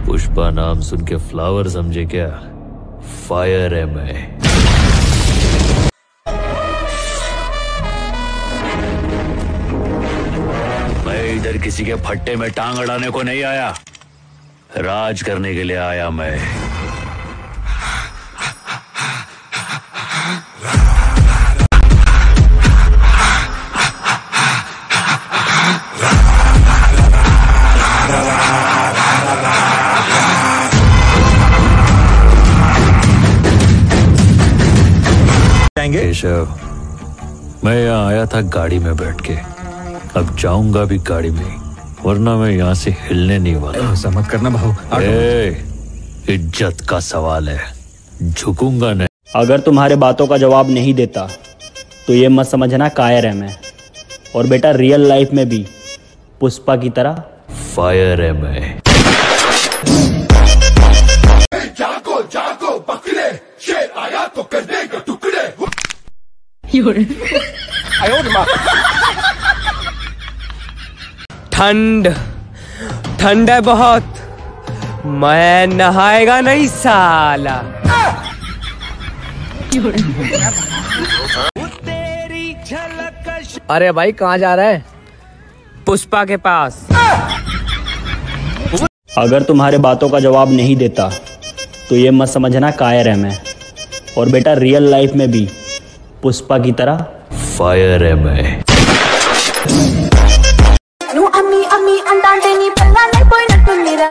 पुष्पा नाम सुन के फ्लावर समझे क्या? फायर है मैं इधर किसी के फट्टे में टांग अड़ाने को नहीं आया, राज करने के लिए आया मैं। केशव, मैं यहाँ आया था गाड़ी में बैठ के, अब जाऊंगा भी गाड़ी में, वरना मैं यहाँ से हिलने नहीं वाला। ऐसा मत करना भाऊ। इज्जत का सवाल है, झुकूंगा नहीं। अगर तुम्हारे बातों का जवाब नहीं देता तो ये मत समझना कायर है मैं, और बेटा रियल लाइफ में भी पुष्पा की तरह फायर है मैं। जागो जागो बकरे, शेर आया तो कर देगा टुकड़े। ठंड ठंड है बहुत, मैं नहाएगा नहीं साला। अरे भाई कहाँ जा रहा है? पुष्पा के पास। अगर तुम्हारे बातों का जवाब नहीं देता तो ये मत समझना कायर है मैं, और बेटा रियल लाइफ में भी पुष्पा की तरह फायर है मैं। अम्मी अम्मी अंटांटे नी पल्ला नहीं कोई नटू मेरा